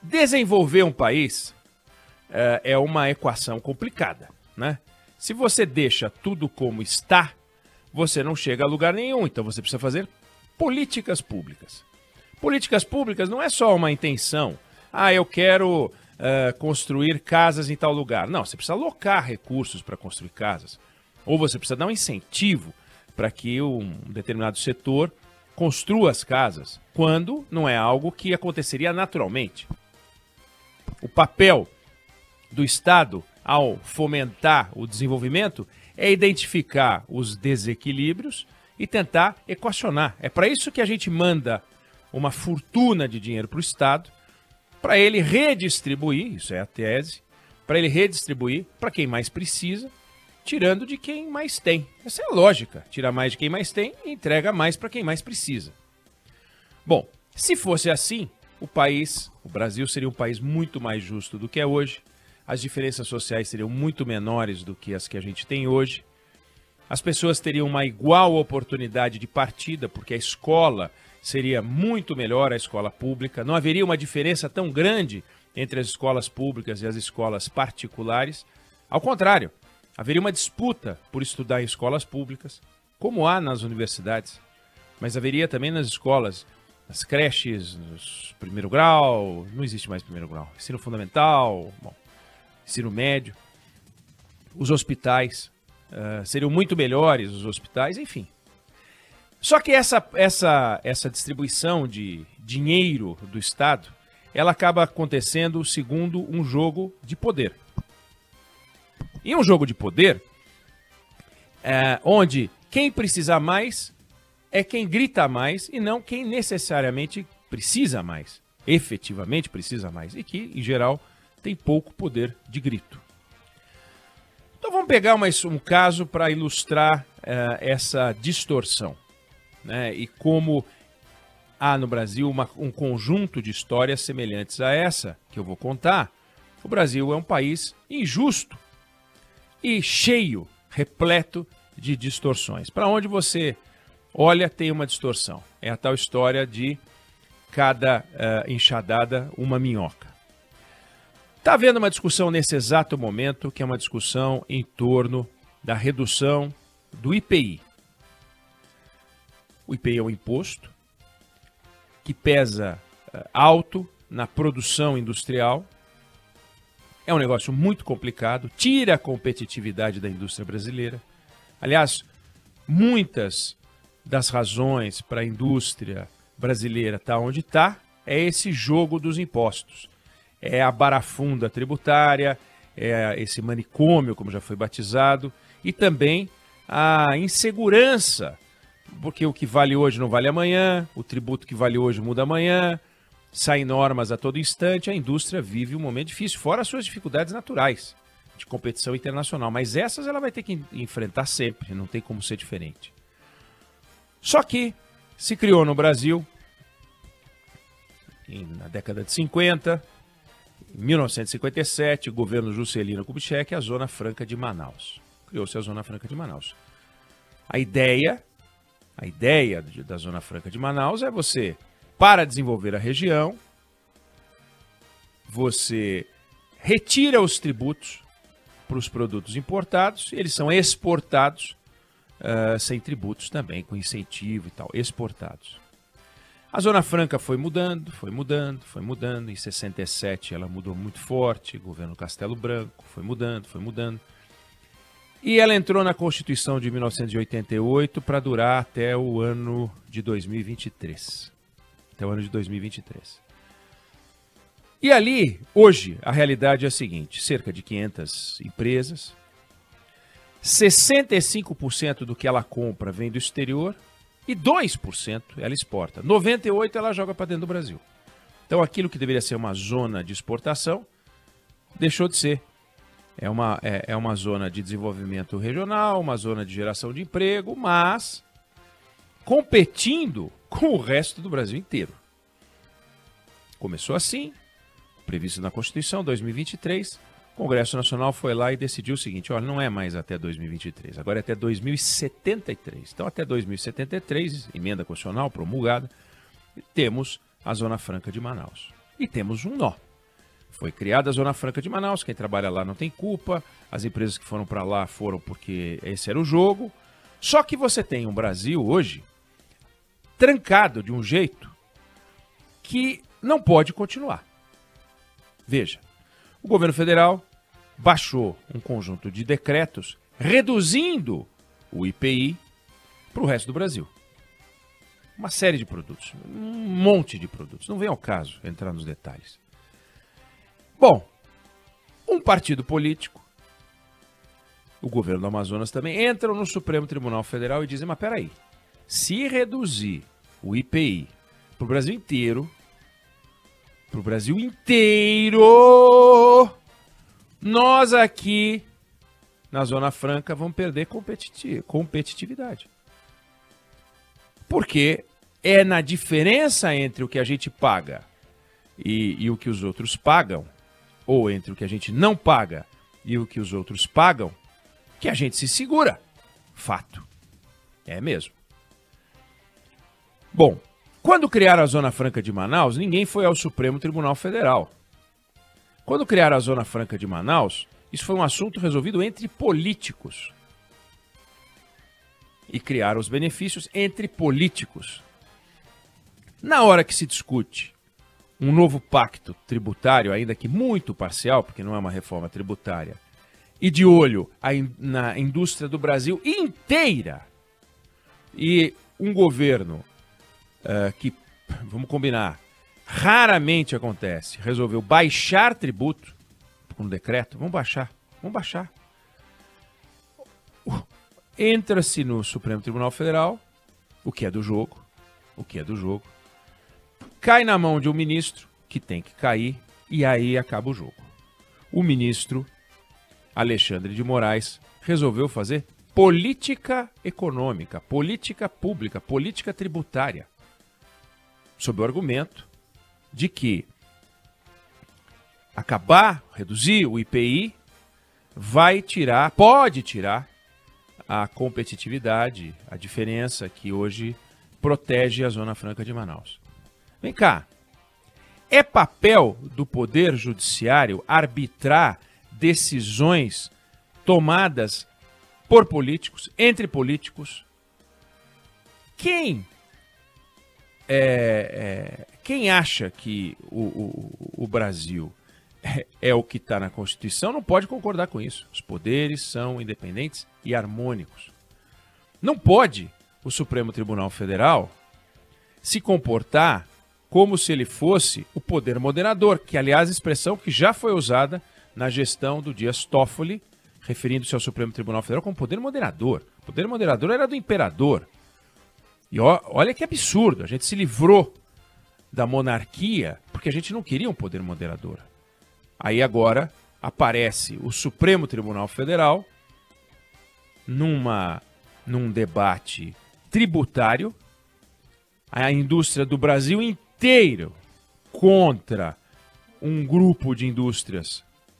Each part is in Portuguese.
Desenvolver um país é uma equação complicada, né? Se você deixa tudo como está, você não chega a lugar nenhum. Então você precisa fazer políticas públicas. Políticas públicas não é só uma intenção. Ah, eu quero construir casas em tal lugar. Não, você precisa alocar recursos para construir casas. Ou você precisa dar um incentivo para que um determinado setor construa as casas, quando não é algo que aconteceria naturalmente. O papel do Estado, ao fomentar o desenvolvimento, é identificar os desequilíbrios e tentar equacionar. É para isso que a gente manda uma fortuna de dinheiro para o Estado, para ele redistribuir, isso é a tese, para ele redistribuir para quem mais precisa, tirando de quem mais tem. Essa é a lógica. Tira mais de quem mais tem e entrega mais para quem mais precisa. Bom, se fosse assim, o Brasil seria um país muito mais justo do que é hoje. As diferenças sociais seriam muito menores do que as que a gente tem hoje. As pessoas teriam uma igual oportunidade de partida, porque a escola seria muito melhor, a escola pública. Não haveria uma diferença tão grande entre as escolas públicas e as escolas particulares. Ao contrário, haveria uma disputa por estudar em escolas públicas, como há nas universidades, mas haveria também nas escolas, nas creches, no primeiro grau, não existe mais primeiro grau, ensino fundamental, ensino médio, os hospitais, seriam muito melhores os hospitais, enfim. Só que essa distribuição de dinheiro do Estado, ela acaba acontecendo segundo um jogo de poder. E um jogo de poder, onde quem precisa mais é quem grita mais e não quem necessariamente precisa mais, efetivamente precisa mais, e que, em geral, tem pouco poder de grito. Então vamos pegar um caso para ilustrar essa distorção, né? E como há no Brasil um conjunto de histórias semelhantes a essa que eu vou contar. O Brasil é um país injusto e cheio, repleto de distorções. Para onde você olha, tem uma distorção. É a tal história de cada enxadada uma minhoca. Está havendo uma discussão nesse exato momento, que é uma discussão em torno da redução do IPI. O IPI é um imposto que pesa alto na produção industrial. É um negócio muito complicado, tira a competitividade da indústria brasileira. Aliás, muitas das razões para a indústria brasileira estar onde está é esse jogo dos impostos. É a barafunda tributária, é esse manicômio, como já foi batizado, e também a insegurança, porque o que vale hoje não vale amanhã, o tributo que vale hoje muda amanhã, saem normas a todo instante, a indústria vive um momento difícil, fora as suas dificuldades naturais de competição internacional, mas essas ela vai ter que enfrentar sempre, não tem como ser diferente. Só que se criou no Brasil, na década de 50, em 1957, o governo Juscelino Kubitschek, a Zona Franca de Manaus. Criou-se a Zona Franca de Manaus. A ideia da Zona Franca de Manaus é você, para desenvolver a região, você retira os tributos para os produtos importados, e eles são exportados sem tributos também, com incentivo e tal, exportados. A Zona Franca foi mudando, foi mudando, foi mudando. Em 67 ela mudou muito forte, governo Castelo Branco, foi mudando, foi mudando. E ela entrou na Constituição de 1988 para durar até o ano de 2023. Até o ano de 2023. E ali, hoje, a realidade é a seguinte, cerca de 500 empresas, 65% do que ela compra vem do exterior, e 2% ela exporta. 98% ela joga para dentro do Brasil. Então aquilo que deveria ser uma zona de exportação, deixou de ser. É uma zona de desenvolvimento regional, uma zona de geração de emprego, mas competindo com o resto do Brasil inteiro. Começou assim, previsto na Constituição, 2023. O Congresso Nacional foi lá e decidiu o seguinte, olha, não é mais até 2023, agora é até 2073. Então, até 2073, emenda constitucional promulgada, temos a Zona Franca de Manaus. E temos um nó. Foi criada a Zona Franca de Manaus, quem trabalha lá não tem culpa, as empresas que foram para lá foram porque esse era o jogo. Só que você tem um Brasil hoje trancado de um jeito que não pode continuar. Veja, o governo federal baixou um conjunto de decretos reduzindo o IPI para o resto do Brasil. Uma série de produtos, um monte de produtos. Não vem ao caso entrar nos detalhes. Bom, um partido político, o governo do Amazonas também, entram no Supremo Tribunal Federal e dizem, mas peraí, se reduzir o IPI para o Brasil inteiro, nós aqui na Zona Franca vamos perder competitividade. Porque é na diferença entre o que a gente paga e o que os outros pagam, ou entre o que a gente não paga e o que os outros pagam, que a gente se segura. Fato. É mesmo. Bom, quando criaram a Zona Franca de Manaus, ninguém foi ao Supremo Tribunal Federal. Quando criaram a Zona Franca de Manaus, isso foi um assunto resolvido entre políticos. E criaram os benefícios entre políticos. Na hora que se discute um novo pacto tributário, ainda que muito parcial, porque não é uma reforma tributária, e de olho na indústria do Brasil inteira, e um governo que, vamos combinar, raramente acontece, resolveu baixar tributo com decreto, vamos baixar. Entra-se no Supremo Tribunal Federal, o que é do jogo, cai na mão de um ministro que tem que cair e aí acaba o jogo. O ministro Alexandre de Moraes resolveu fazer política econômica, política pública, política tributária, sob o argumento de que reduzir o IPI pode tirar a competitividade, a diferença que hoje protege a Zona Franca de Manaus. Vem cá, é papel do Poder Judiciário arbitrar decisões tomadas por políticos, entre políticos? Quem acha que o Brasil é o que está na Constituição não pode concordar com isso. Os poderes são independentes e harmônicos. Não pode o Supremo Tribunal Federal se comportar como se ele fosse o poder moderador, que, aliás, expressão que já foi usada na gestão do Dias Toffoli, referindo-se ao Supremo Tribunal Federal como poder moderador. O poder moderador era do imperador. E olha que absurdo, a gente se livrou da monarquia porque a gente não queria um poder moderador. Aí agora aparece o Supremo Tribunal Federal num debate tributário, a indústria do Brasil inteiro contra um grupo de indústrias.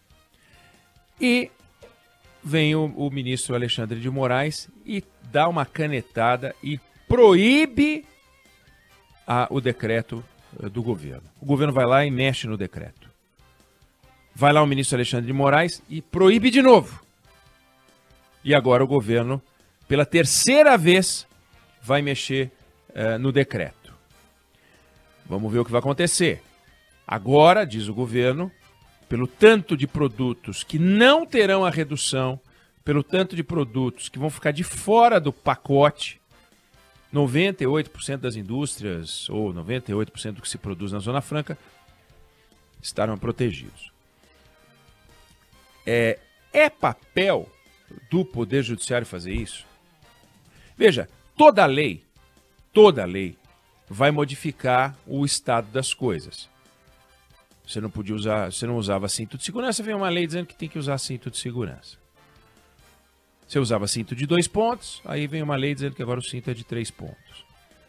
E vem o ministro Alexandre de Moraes e dá uma canetada e proíbe o decreto do governo. O governo vai lá e mexe no decreto. Vai lá o ministro Alexandre de Moraes e proíbe de novo. E agora o governo, pela terceira vez, vai mexer no decreto. Vamos ver o que vai acontecer. Agora, diz o governo, pelo tanto de produtos que não terão a redução, pelo tanto de produtos que vão ficar de fora do pacote, 98% das indústrias, ou 98% do que se produz na Zona Franca, estarão protegidos. É papel do Poder Judiciário fazer isso? Veja, toda lei vai modificar o estado das coisas. Você não usava cinto de segurança, vem uma lei dizendo que tem que usar cinto de segurança. Você usava cinto de 2 pontos, aí vem uma lei dizendo que agora o cinto é de 3 pontos.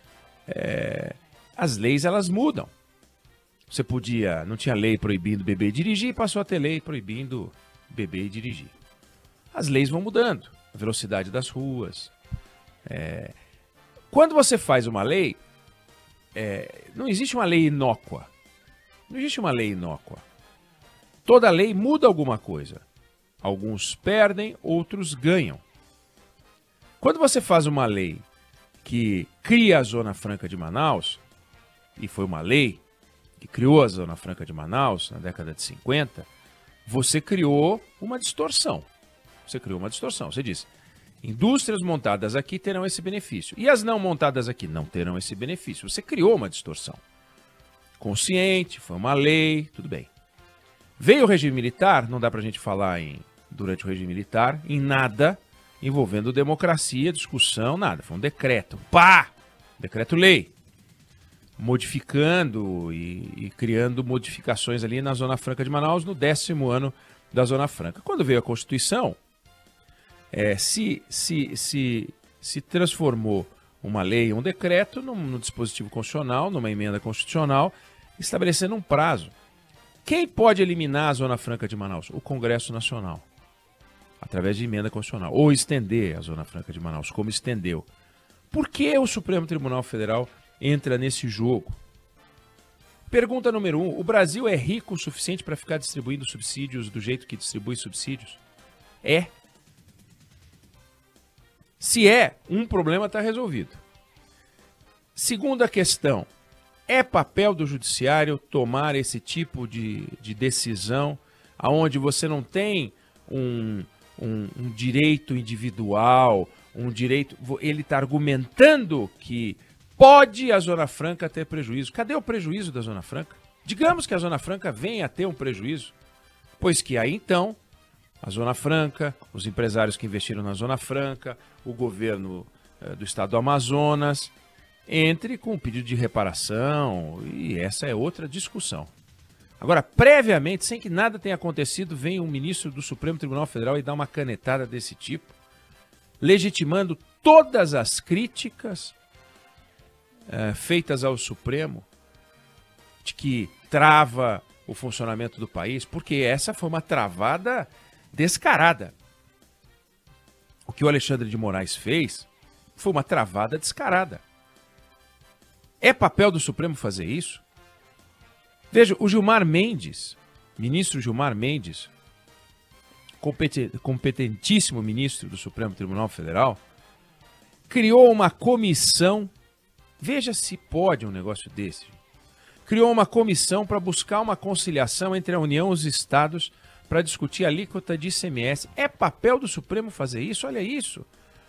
As leis, elas mudam. Não tinha lei proibindo beber e dirigir, passou a ter lei proibindo beber e dirigir. As leis vão mudando, a velocidade das ruas. Quando você faz uma lei, não existe uma lei inócua. Não existe uma lei inócua. Toda lei muda alguma coisa. Alguns perdem, outros ganham. Quando você faz uma lei que cria a Zona Franca de Manaus, e foi uma lei que criou a Zona Franca de Manaus na década de 50, você criou uma distorção. Você criou uma distorção. Você disse, indústrias montadas aqui terão esse benefício. E as não montadas aqui não terão esse benefício. Você criou uma distorção. Consciente, foi uma lei, tudo bem. Veio o regime militar, não dá pra gente falar durante o regime militar, em nada envolvendo democracia, discussão, nada. Foi um decreto. Pá! Decreto-lei. Modificando e criando modificações ali na Zona Franca de Manaus no 10º ano da Zona Franca. Quando veio a Constituição, se transformou uma lei, um decreto, num dispositivo constitucional, numa emenda constitucional, estabelecendo um prazo. Quem pode eliminar a Zona Franca de Manaus? O Congresso Nacional, através de emenda constitucional. Ou estender a Zona Franca de Manaus, como estendeu. Por que o Supremo Tribunal Federal entra nesse jogo? Pergunta número 1. O Brasil é rico o suficiente para ficar distribuindo subsídios do jeito que distribui subsídios? É. Se é, um problema está resolvido. Segunda questão. É papel do judiciário tomar esse tipo de decisão onde você não tem um direito individual, um direito... Ele está argumentando que pode a Zona Franca ter prejuízo. Cadê o prejuízo da Zona Franca? Digamos que a Zona Franca venha a ter um prejuízo. Pois que aí então, a Zona Franca, os empresários que investiram na Zona Franca, o governo do estado do Amazonas, entre com um pedido de reparação, e essa é outra discussão. Agora, previamente, sem que nada tenha acontecido, vem um ministro do Supremo Tribunal Federal e dá uma canetada desse tipo, legitimando todas as críticas feitas ao Supremo, de que trava o funcionamento do país, porque essa foi uma travada descarada. O que o Alexandre de Moraes fez foi uma travada descarada. É papel do Supremo fazer isso? Veja, o Gilmar Mendes, ministro Gilmar Mendes, competentíssimo ministro do Supremo Tribunal Federal, criou uma comissão, veja se pode um negócio desse, criou uma comissão para buscar uma conciliação entre a União e os estados para discutir a alíquota de ICMS. É papel do Supremo fazer isso? Olha isso.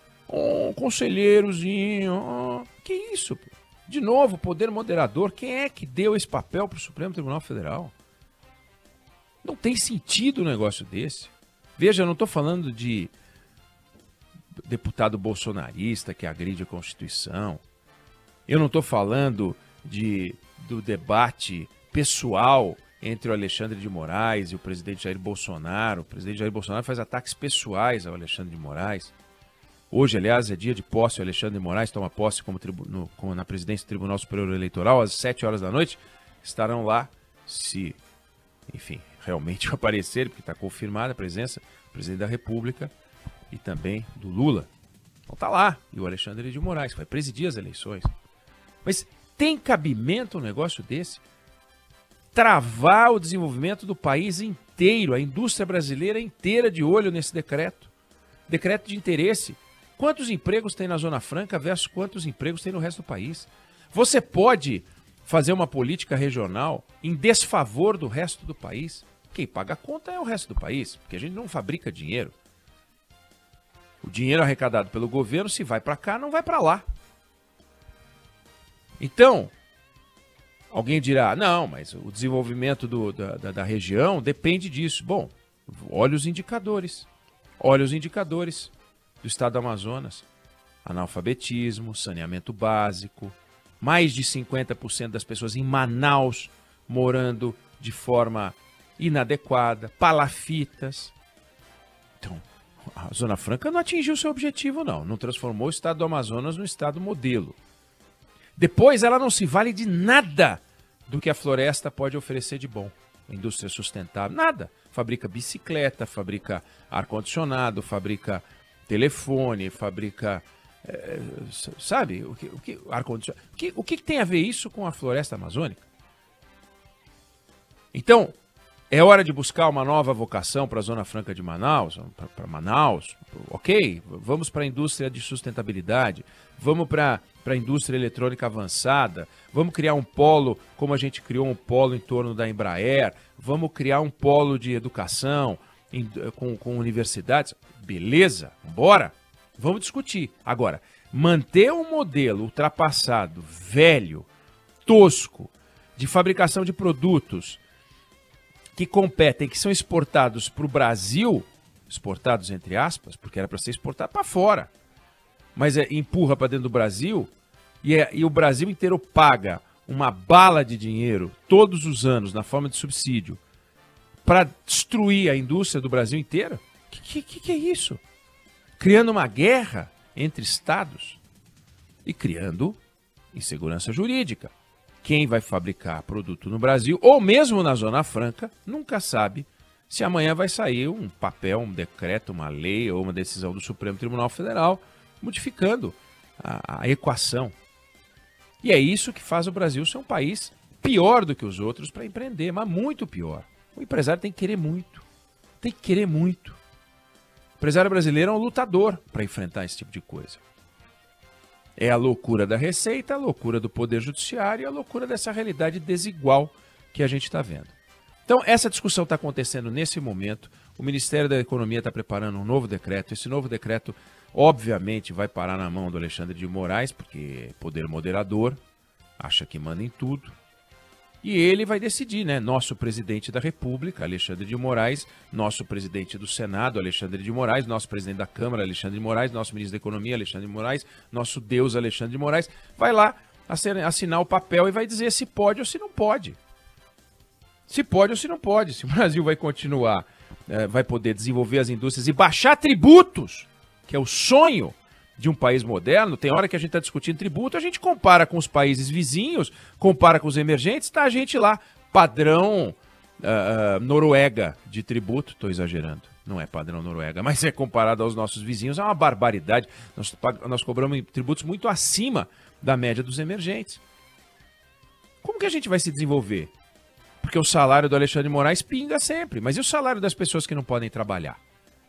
Conselheirozinho, que isso, pô? De novo, poder moderador. Quem é que deu esse papel para o Supremo Tribunal Federal? Não tem sentido um negócio desse. Veja, eu não estou falando de deputado bolsonarista que agride a Constituição. Eu não estou falando do debate pessoal entre o Alexandre de Moraes e o presidente Jair Bolsonaro. O presidente Jair Bolsonaro faz ataques pessoais ao Alexandre de Moraes. Hoje, aliás, é dia de posse. O Alexandre de Moraes toma posse na presidência do Tribunal Superior Eleitoral às 7 horas da noite. Estarão lá, se, enfim, realmente aparecer, porque está confirmada a presença do presidente da República e também do Lula. Então está lá. E o Alexandre de Moraes vai presidir as eleições. Mas tem cabimento um negócio desse? Travar o desenvolvimento do país inteiro, a indústria brasileira inteira de olho nesse decreto. Decreto de interesse. Quantos empregos tem na Zona Franca versus quantos empregos tem no resto do país? Você pode fazer uma política regional em desfavor do resto do país? Quem paga a conta é o resto do país, porque a gente não fabrica dinheiro. O dinheiro arrecadado pelo governo, se vai para cá, não vai para lá. Então, alguém dirá, não, mas o desenvolvimento da região depende disso. Bom, olha os indicadores. Olha os indicadores do estado do Amazonas. Analfabetismo, saneamento básico, mais de 50% das pessoas em Manaus morando de forma inadequada, palafitas. Então, a Zona Franca não atingiu seu objetivo, não. Não transformou o estado do Amazonas no estado modelo. Depois, ela não se vale de nada do que a floresta pode oferecer de bom. Indústria sustentável, nada. Fabrica bicicleta, fabrica ar-condicionado, fabrica telefone, fabrica... sabe? Ar-condicionado. O que tem a ver isso com a floresta amazônica? Então, É hora de buscar uma nova vocação para a Zona Franca de Manaus, para Manaus, ok? Vamos para a indústria de sustentabilidade, vamos para a indústria eletrônica avançada, vamos criar um polo, como a gente criou um polo em torno da Embraer, vamos criar um polo de educação com universidades. Beleza, bora, vamos discutir. Agora, manter um modelo ultrapassado, velho, tosco, de fabricação de produtos que competem, que são exportados para o Brasil, exportados entre aspas, porque era para ser exportado para fora, mas empurra para dentro do Brasil e o Brasil inteiro paga uma bala de dinheiro todos os anos na forma de subsídio para destruir a indústria do Brasil inteira? Que é isso? Criando uma guerra entre estados e criando insegurança jurídica. Quem vai fabricar produto no Brasil, ou mesmo na Zona Franca, nunca sabe se amanhã vai sair um papel, um decreto, uma lei ou uma decisão do Supremo Tribunal Federal modificando a equação. E é isso que faz o Brasil ser um país pior do que os outros para empreender, mas muito pior. O empresário tem que querer muito. Tem que querer muito. O empresário brasileiro é um lutador para enfrentar esse tipo de coisa. É a loucura da Receita, a loucura do Poder Judiciário e a loucura dessa realidade desigual que a gente está vendo. Então, essa discussão está acontecendo nesse momento. O Ministério da Economia está preparando um novo decreto. Esse novo decreto, obviamente, vai parar na mão do Alexandre de Moraes, porque é poder moderador, acha que manda em tudo. E ele vai decidir, né? Nosso presidente da República, Alexandre de Moraes, nosso presidente do Senado, Alexandre de Moraes, nosso presidente da Câmara, Alexandre de Moraes, nosso ministro da Economia, Alexandre de Moraes, nosso Deus, Alexandre de Moraes, vai lá assinar o papel e vai dizer se pode ou se não pode. Se pode ou se não pode. Se o Brasil vai continuar, vai poder desenvolver as indústrias e baixar tributos, que é o sonho de um país moderno. Tem hora que a gente está discutindo tributo, a gente compara com os países vizinhos, compara com os emergentes, tá a gente lá, padrão Noruega de tributo, estou exagerando, não é padrão Noruega, mas é comparado aos nossos vizinhos, é uma barbaridade. Nós cobramos tributos muito acima da média dos emergentes. Como que a gente vai se desenvolver? Porque o salário do Alexandre de Moraes pinga sempre, mas e o salário das pessoas que não podem trabalhar?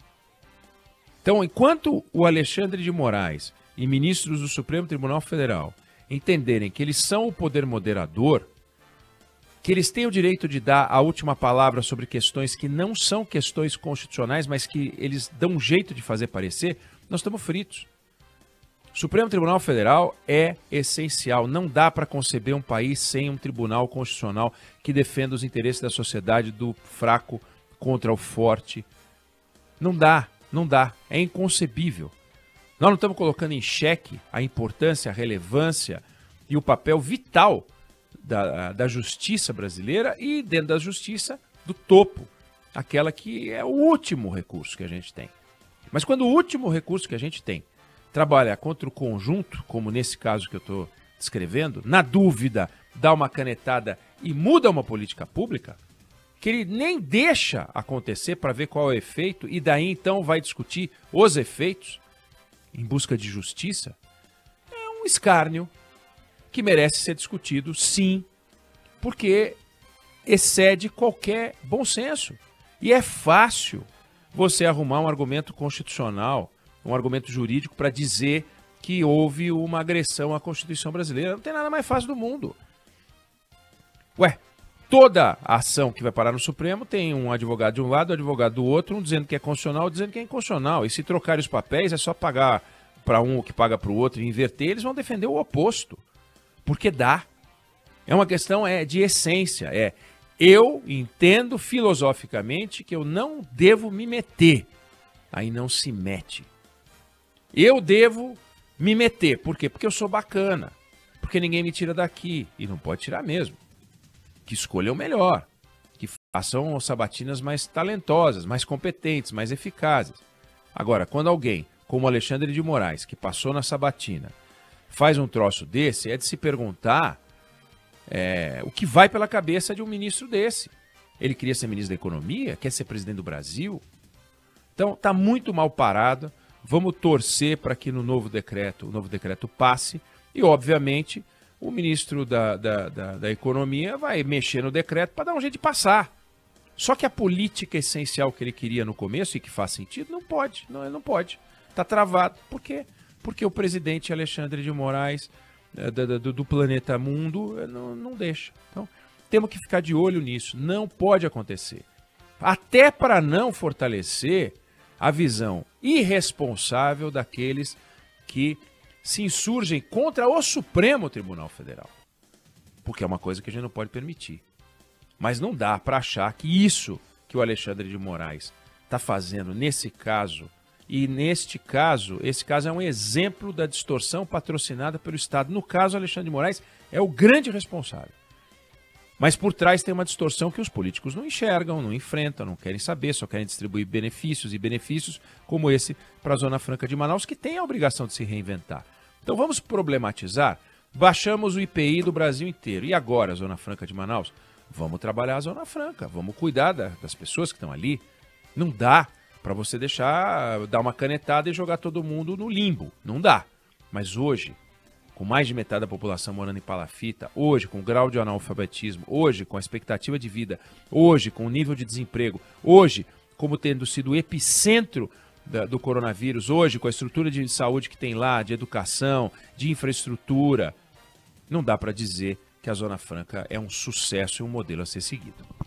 Então, enquanto o Alexandre de Moraes e ministros do Supremo Tribunal Federal entenderem que eles são o poder moderador, que eles têm o direito de dar a última palavra sobre questões que não são questões constitucionais, mas que eles dão um jeito de fazer parecer, nós estamos fritos. O Supremo Tribunal Federal é essencial. Não dá para conceber um país sem um tribunal constitucional que defenda os interesses da sociedade, do fraco contra o forte. Não dá. Não dá, é inconcebível. Nós não estamos colocando em xeque a importância, a relevância e o papel vital da justiça brasileira e, dentro da justiça, do topo, aquela que é o último recurso que a gente tem. Mas quando o último recurso que a gente tem trabalha contra o conjunto, como nesse caso que eu estou descrevendo, na dúvida, dá uma canetada e muda uma política pública, que ele nem deixa acontecer para ver qual é o efeito e daí então vai discutir os efeitos em busca de justiça, é um escárnio que merece ser discutido, sim, porque excede qualquer bom senso. E é fácil você arrumar um argumento constitucional, um argumento jurídico para dizer que houve uma agressão à Constituição brasileira. Não tem nada mais fácil do mundo. Ué, toda a ação que vai parar no Supremo tem um advogado de um lado, um advogado do outro, um dizendo que é constitucional, outro dizendo que é inconstitucional. E se trocarem os papéis, é só pagar para um o que paga para o outro e inverter, eles vão defender o oposto. Porque dá. É uma questão de essência. Eu entendo filosoficamente que eu não devo me meter. Aí não se mete. Eu devo me meter. Por quê? Porque eu sou bacana. Porque ninguém me tira daqui. E não pode tirar mesmo. Que escolham melhor, que façam sabatinas mais talentosas, mais competentes, mais eficazes. Agora, quando alguém, como Alexandre de Moraes, que passou na sabatina, faz um troço desse, é de se perguntar o que vai pela cabeça de um ministro desse. Ele queria ser ministro da Economia? Quer ser presidente do Brasil? Então, está muito mal parado. Vamos torcer para que o novo decreto passe e, obviamente, o ministro da Economia vai mexer no decreto para dar um jeito de passar. Só que a política essencial que ele queria no começo e que faz sentido, não pode. Não, ele não pode. Está travado. Por quê? Porque o presidente Alexandre de Moraes, do planeta Mundo, não deixa. Então, temos que ficar de olho nisso. Não pode acontecer. Até para não fortalecer a visão irresponsável daqueles que se insurgem contra o Supremo Tribunal Federal. Porque é uma coisa que a gente não pode permitir. Mas não dá para achar que isso que o Alexandre de Moraes está fazendo nesse caso, e neste caso, esse caso é um exemplo da distorção patrocinada pelo Estado. No caso, o Alexandre de Moraes é o grande responsável. Mas por trás tem uma distorção que os políticos não enxergam, não enfrentam, não querem saber, só querem distribuir benefícios e benefícios como esse para a Zona Franca de Manaus, que tem a obrigação de se reinventar. Então vamos problematizar. Baixamos o IPI do Brasil inteiro. E agora, a Zona Franca de Manaus? Vamos trabalhar a Zona Franca, vamos cuidar das pessoas que estão ali. Não dá para você dar uma canetada e jogar todo mundo no limbo. Não dá. Mas hoje, com mais de metade da população morando em palafita, hoje com o grau de analfabetismo, hoje com a expectativa de vida, hoje com o nível de desemprego, hoje como tendo sido o epicentro do coronavírus, hoje com a estrutura de saúde que tem lá, de educação, de infraestrutura, não dá para dizer que a Zona Franca é um sucesso e um modelo a ser seguido.